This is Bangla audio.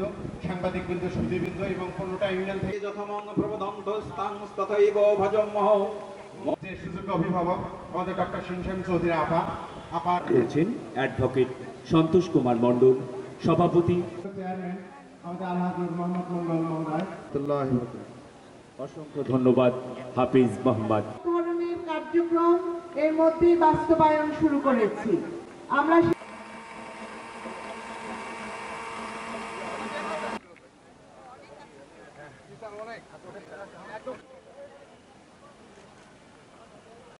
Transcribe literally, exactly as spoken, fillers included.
সাংবাদিকবৃন্দ, সুধীবৃন্দ এবং পনেরোটা ইউনিয়ন থেকে যথামঙ্গ প্রবন্ধ স্থান তথৈব ভজমহ যে সুযোগ্য অভিভাবক আমাদের ডক্টর সিনশান চৌধুরী আপা আপা করেছেন অ্যাডভোকেট সন্তোষ কুমার মণ্ডল, সভাপতি চেয়ারম্যান আমাদের আলহাজ মোহাম্মদ মন্ডল মহোদয়। অসংখ্য ধন্যবাদ হাফিজ মোহাম্মদ। ধরনের কার্যক্রম এর মধ্যে বাস্তবায়ন শুরু করেছি আমরা।